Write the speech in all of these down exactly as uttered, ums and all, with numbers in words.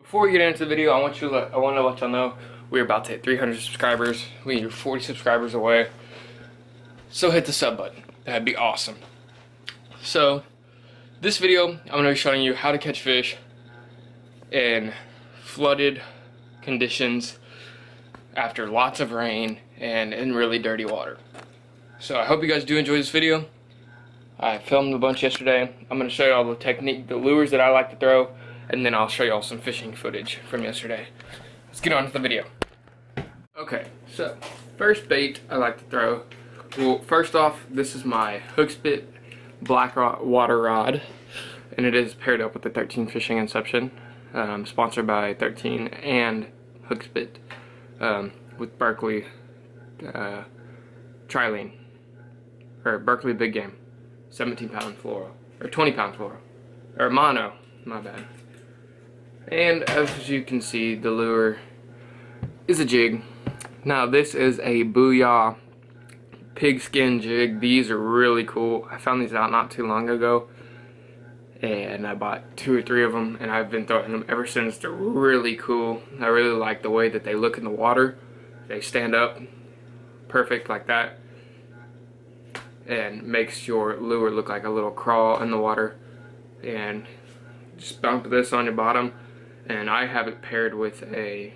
Before we get into the video, I want you to let, I want to let y'all know we're about to hit three hundred subscribers. We are forty subscribers away. So hit the sub button. That'd be awesome. So this video, I'm going to be showing you how to catch fish in flooded conditions after lots of rain and in really dirty water. So I hope you guys do enjoy this video. I filmed a bunch yesterday. I'm going to show you all the technique, the lures that I like to throw, and then I'll show you all some fishing footage from yesterday. Let's get on to the video. Okay, so first bait I like to throw. Well, first off, this is my Hookspit black rod, water rod, and it is paired up with the thirteen Fishing Inception, um, sponsored by thirteen and Hookspit, um, with Berkley uh, Trilene, or Berkley Big Game, seventeen pound fluoro, or twenty pound fluoro, or mono, my bad. And as you can see, the lure is a jig. Now this is a Booyah pigskin jig. These are really cool. I found these out not too long ago, and I bought two or three of them, and I've been throwing them ever since. They're really cool. I really like the way that they look in the water. They stand up perfect like that, and makes your lure look like a little crawl in the water. And just bump this on your bottom, and I have it paired with a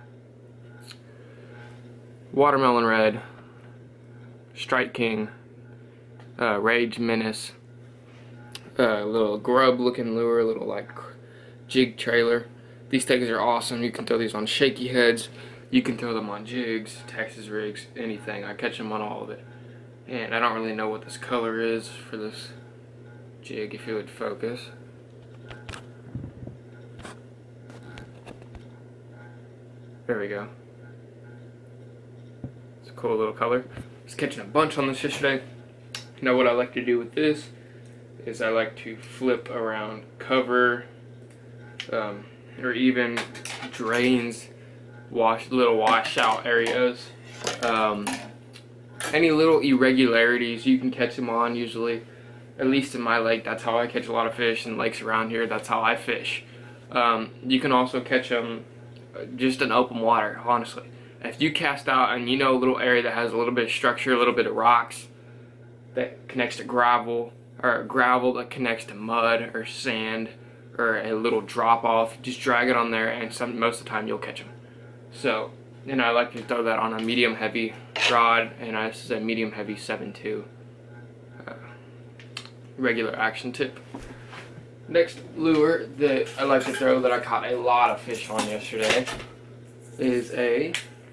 Watermelon Red Strike King uh, Rage Menace, a uh, little grub looking lure, a little like jig trailer. These things are awesome. You can throw these on shaky heads, you can throw them on jigs, Texas rigs, anything. I catch them on all of it. And I don't really know what this color is for this jig, if you would focus. There we go. It's a cool little color. I was catching a bunch on this yesterday. Now what I like to do with this is I like to flip around cover, um, or even drains, wash little washout areas. Um, any little irregularities, you can catch them on usually. At least in my lake, that's how I catch a lot of fish. In lakes around here, that's how I fish. Um, you can also catch them just in open water, honestly. If you cast out and you know a little area that has a little bit of structure, a little bit of rocks that connects to gravel, or gravel that connects to mud or sand, or a little drop off, just drag it on there, and some, most of the time you'll catch them. So, and I like to throw that on a medium heavy rod, and I, this is a medium heavy seven two uh, regular action tip. Next lure that I like to throw that I caught a lot of fish on yesterday is a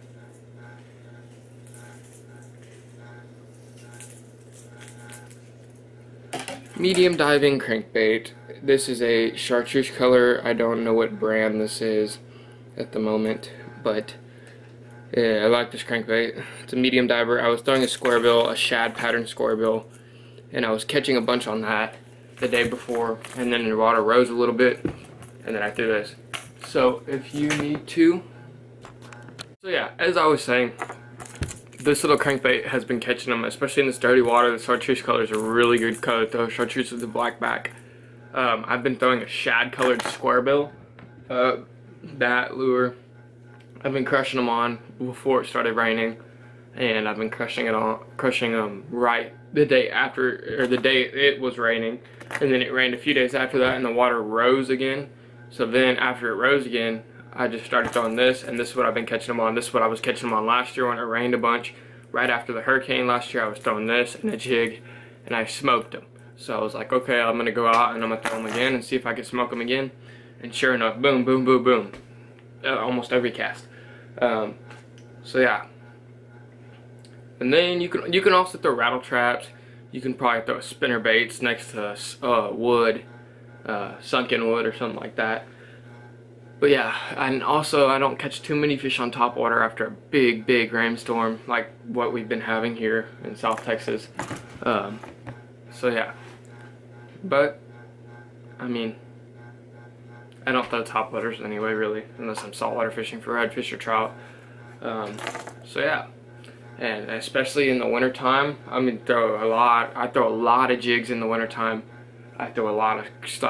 medium diving crankbait. This is a chartreuse color. I don't know what brand this is at the moment, but yeah, I like this crankbait. It's a medium diver. I was throwing a square bill, a shad pattern square bill, and I was catching a bunch on that the day before, and then the water rose a little bit, and then I threw this. So if you need to, so yeah, as I was saying, this little crankbait has been catching them, especially in this dirty water. The chartreuse color is a really good color to throw, chartreuse with the black back. Um, I've been throwing a shad colored square bill, uh, that lure. I've been crushing them on before it started raining, and I've been crushing it on, crushing them right the day after, or the day it was raining. And then it rained a few days after that, and the water rose again. So then after it rose again, I just started throwing this, and this is what I've been catching them on. This is what I was catching them on last year when it rained a bunch. Right after the hurricane last year, I was throwing this and a jig, and I smoked them. So I was like, okay, I'm gonna go out and I'm gonna throw them again and see if I can smoke them again. And sure enough, boom, boom, boom, boom, uh, almost every cast. Um, so yeah. And then you can you can also throw rattle traps. You can probably throw spinner baits next to uh, wood, uh, sunken wood or something like that. But yeah, and also I don't catch too many fish on top water after a big, big rainstorm like what we've been having here in South Texas. Um, so yeah, but I mean, I don't throw top waters anyway, really, unless I'm saltwater fishing for redfish or trout. Um, so yeah. And especially in the wintertime, I mean, throw a lot. I throw a lot of jigs in the wintertime. I throw a lot of like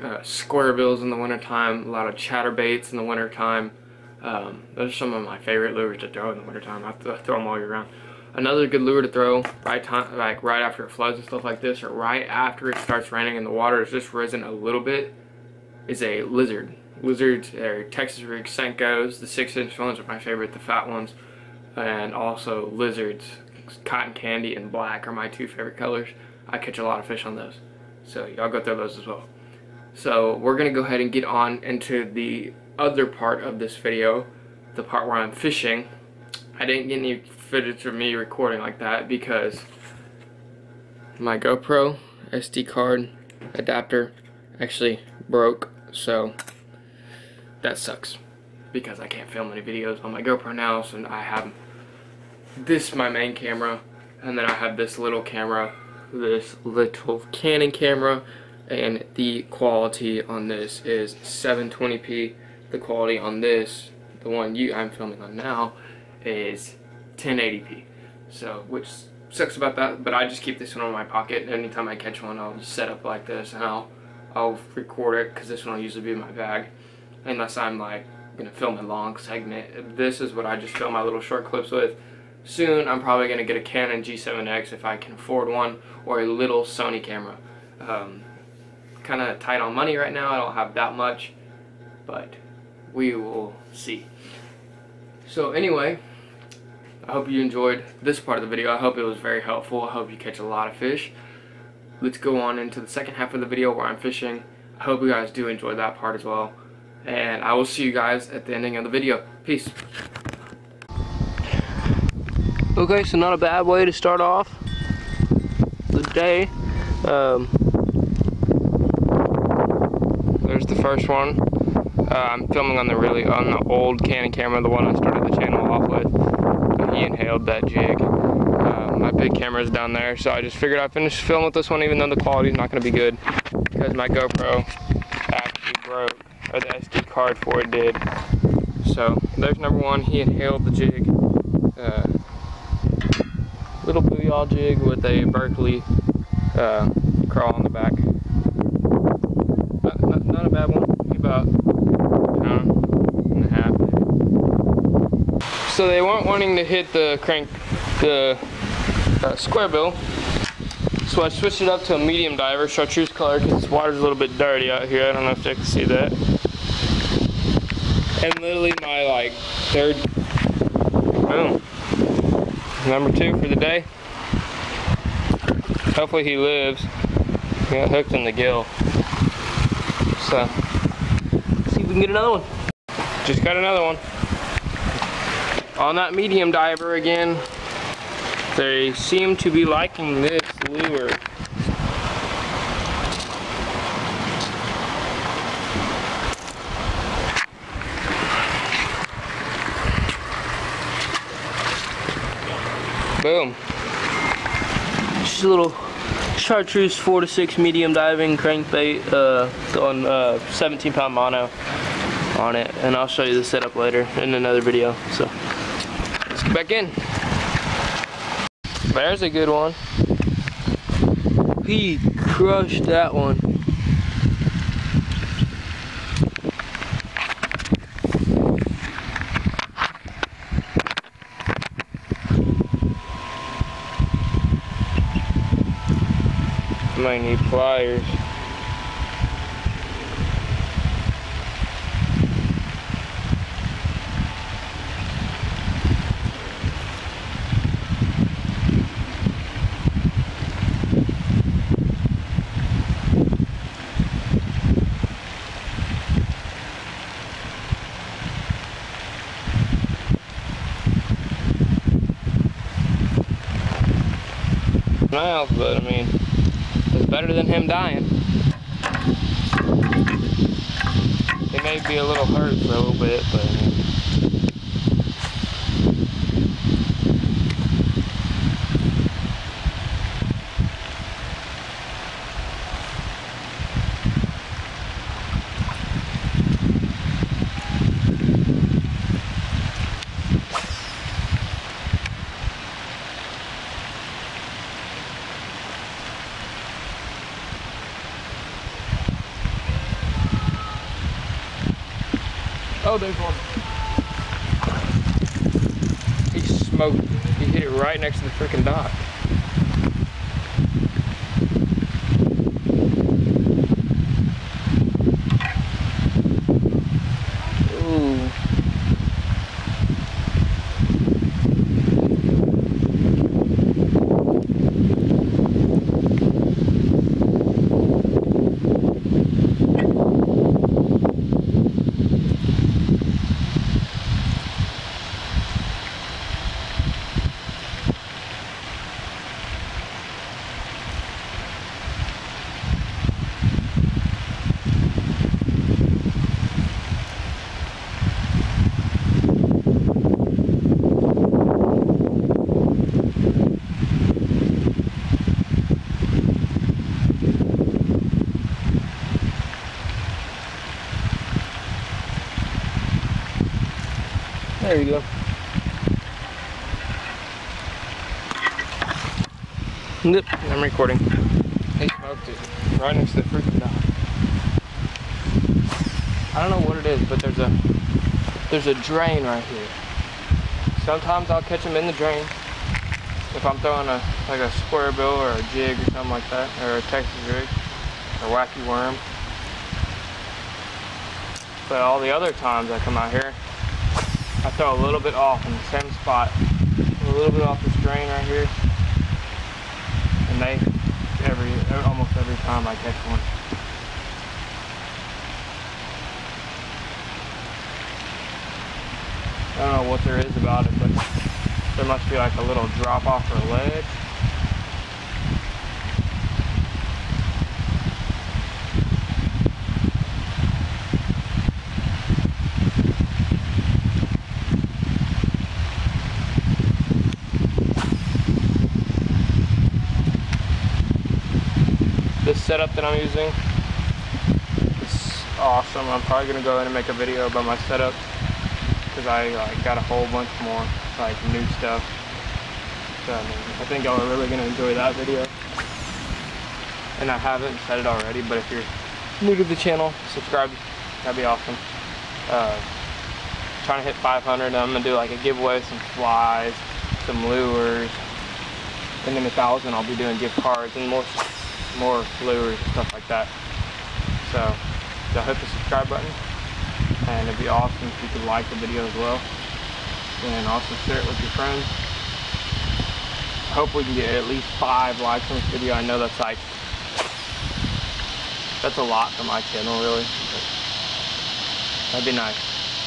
uh, square bills in the wintertime, a lot of chatterbaits in the wintertime. Um, those are some of my favorite lures to throw in the wintertime. I th throw them all year round. Another good lure to throw right time, like right after it floods and stuff like this, or right after it starts raining and the water has just risen a little bit, is a lizard. Lizards are Texas rig Senkos. The six inch ones are my favorite, the fat ones. And also lizards, cotton candy and black are my two favorite colors. I catch a lot of fish on those. So y'all go throw those as well. So we're gonna go ahead and get on into the other part of this video, the part where I'm fishing. I didn't get any footage of me recording like that because my GoPro S D card adapter actually broke, so that sucks because I can't film any videos on my GoPro now. So I have this, my main camera, and then I have this little camera, this little Canon camera, and the quality on this is seven twenty p. The quality on this, the one you I'm filming on now, is ten eighty p. So, which sucks about that, but I just keep this one in my pocket. Anytime I catch one, I'll just set up like this and I'll I'll record it, because this one will usually be in my bag, unless I'm like gonna film a long segment. This is what I just film my little short clips with. Soon I'm probably gonna get a Canon G seven X if I can afford one, or a little Sony camera. Um, kind of tight on money right now. I don't have that much, but we will see. So anyway, I hope you enjoyed this part of the video. I hope it was very helpful. I hope you catch a lot of fish. Let's go on into the second half of the video where I'm fishing. I hope you guys do enjoy that part as well. And I will see you guys at the ending of the video. Peace. Okay, so not a bad way to start off the day. Um, there's the first one. Uh, I'm filming on the really on the old Canon camera, the one I started the channel off with. Uh, he inhaled that jig. Uh, my big camera is down there, so I just figured I'd finish filming with this one, even though the quality is not going to be good, because my GoPro actually broke, or the S D card for it did. So there's number one. He inhaled the jig. Uh, little booyah jig with a Berkley uh, crawl on the back. Not, not, not a bad one. About a pound and a half. So they weren't wanting to hit the crank, the uh, square bill. So I switched it up to a medium diver, chartreuse color, because this water's a little bit dirty out here. I don't know if you can see that. And literally my like third, boom, number two for the day. Hopefully he lives. He got hooked in the gill. So see if we can get another one. Just got another one. On that medium diver again. They seem to be liking this lure. Boom. Just a little chartreuse four to six medium diving crankbait uh, on uh, seventeen pound mono on it, and I'll show you the setup later in another video. So let's get back in. There's a good one. He crushed that one. Might need pliers. Miles, but I mean, it's better than him dying. He may be a little hurt for a little bit, but I mean, Oh, there's one. He smoked. He hit it right next to the freaking dock. Ooh. There you go. Yep, I'm recording. He smoked it right next to the freaking dock. I don't know what it is, but there's a there's a drain right here. Sometimes I'll catch them in the drain if I'm throwing a like a square bill or a jig or something like that, or a Texas rig or wacky worm. But all the other times I come out here, I throw a little bit off in the same spot, a little bit off this drain right here, and they, every, almost every time I catch one. I don't know what there is about it, but there must be like a little drop off or ledge. This setup that I'm using is awesome. I'm probably gonna go in and make a video about my setup because I like, got a whole bunch more like new stuff. So I, mean, I think y'all are really gonna enjoy that video. And I haven't said it already, but if you're new to the channel, subscribe. That'd be awesome. Uh, trying to hit five hundred. I'm gonna do like a giveaway, some flies, some lures, and then a thousand. I'll be doing gift cards and more. more lures and stuff like that. So y'all hit the subscribe button, and it'd be awesome if you could like the video as well, and also share it with your friends. I hope we can get at least five likes on this video. I know that's like that's a lot for my channel, really, but that'd be nice.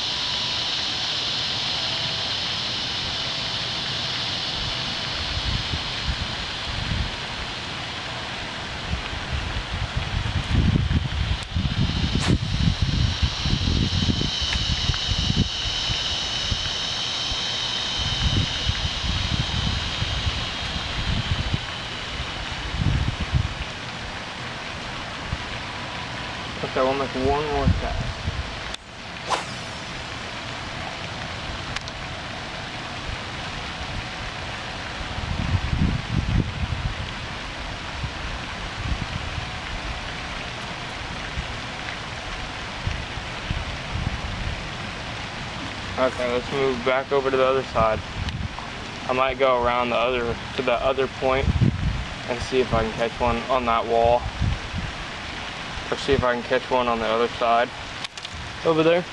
Okay, we'll make one more cast. Okay, let's move back over to the other side. I might go around the other to the other point and see if I can catch one on that wall. Or see if I can catch one on the other side over there.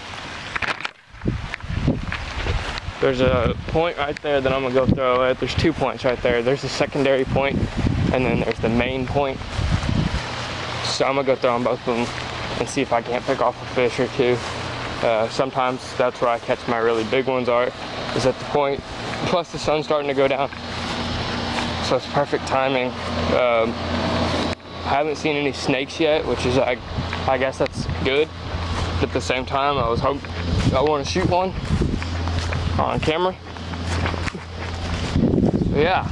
There's a point right there that I'm gonna go throw at. There's two points right there. There's the secondary point, and then there's the main point. So I'm gonna go throw on both of them and see if I can't pick off a fish or two. Uh, sometimes that's where I catch my really big ones are, is at the point. Plus the sun's starting to go down, so it's perfect timing. Um, I haven't seen any snakes yet, which is, I, I guess that's good. But at the same time, I was hoping, I want to shoot one on camera. So yeah.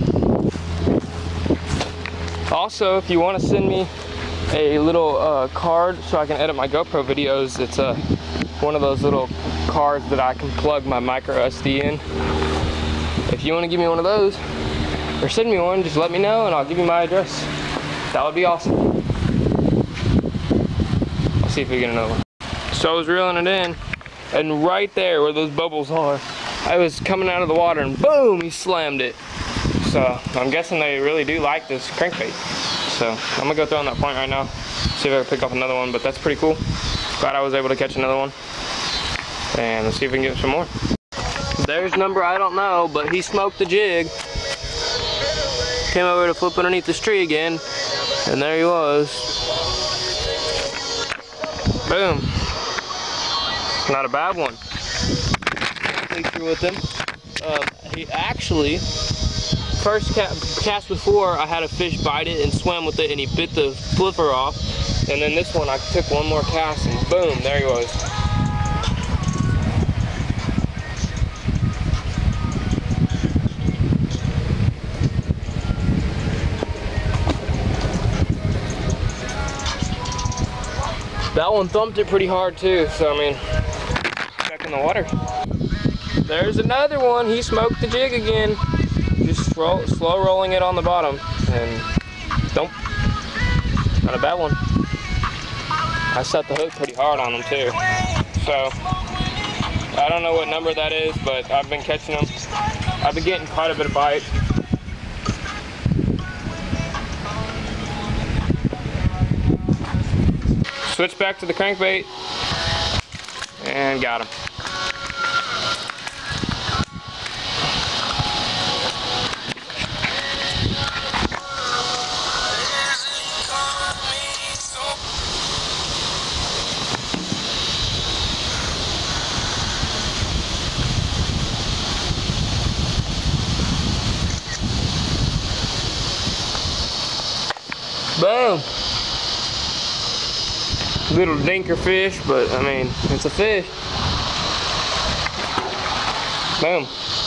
Also, if you want to send me a little uh, card so I can edit my GoPro videos, it's a, one of those little cards that I can plug my micro S D in. If you want to give me one of those, or send me one, just let me know and I'll give you my address. That would be awesome. I'll see if we get another one. So I was reeling it in, And right there where those bubbles are, I was coming out of the water and boom, he slammed it. So I'm guessing they really do like this crankbait. So I'm gonna go throw on that point right now, see if I can pick up another one, but that's pretty cool. Glad I was able to catch another one. And let's see if we can get some more. There's number I don't know, but he smoked the jig. Came over to flip underneath this tree again, and there he was. Boom. Not a bad one. Picture with him. Um, he actually, first ca cast before, I had a fish bite it and swam with it, and he bit the flipper off. And then this one, I took one more cast, and boom, there he was. That one thumped it pretty hard too, so I mean, back in the water. There's another one. He smoked the jig again. Just roll, slow rolling it on the bottom, and don't. Not a bad one. I set the hook pretty hard on them too. So I don't know what number that is, but I've been catching them. I've been getting quite a bit of bite. Switch back to the crankbait and got him. Boom. Little dinker fish, but I mean, it's a fish. Boom.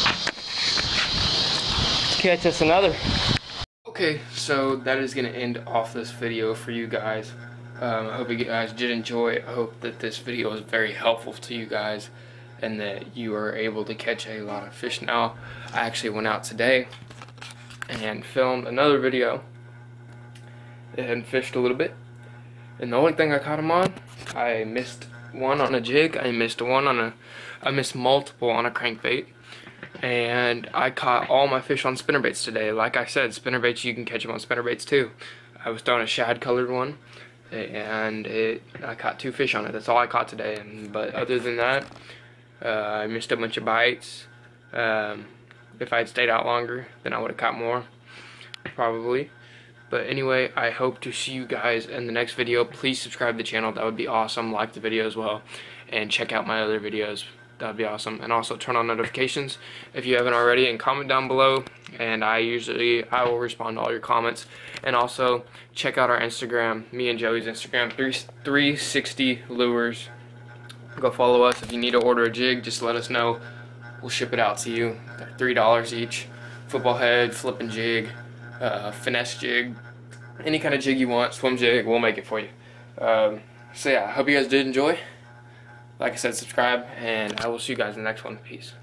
Catch us another. Okay, so that is going to end off this video for you guys. Um, I hope you guys did enjoy it. I hope that this video was very helpful to you guys and that you are able to catch a lot of fish. Now, I actually went out today and filmed another video and fished a little bit. And the only thing I caught them on, I missed one on a jig, I missed one on a, I missed multiple on a crankbait, and I caught all my fish on spinnerbaits today. Like I said, spinnerbaits, you can catch them on spinnerbaits too. I was throwing a shad colored one, and it, I caught two fish on it. That's all I caught today. And but other than that, uh, I missed a bunch of bites. Um, if I had stayed out longer, then I would have caught more, probably. But anyway, I hope to see you guys in the next video. Please subscribe to the channel. That would be awesome. Like the video as well. And check out my other videos. That would be awesome. And also turn on notifications if you haven't already. And comment down below. And I usually, I will respond to all your comments. And also, check out our Instagram. Me and Joey's Instagram. three sixty Lures. Go follow us. If you need to order a jig, just let us know. We'll ship it out to you. They're three dollars each. Football head, flipping jig. Uh, finesse jig, any kind of jig you want, swim jig, we'll make it for you. Um, so yeah, I hope you guys did enjoy. Like I said, subscribe, and I will see you guys in the next one. Peace.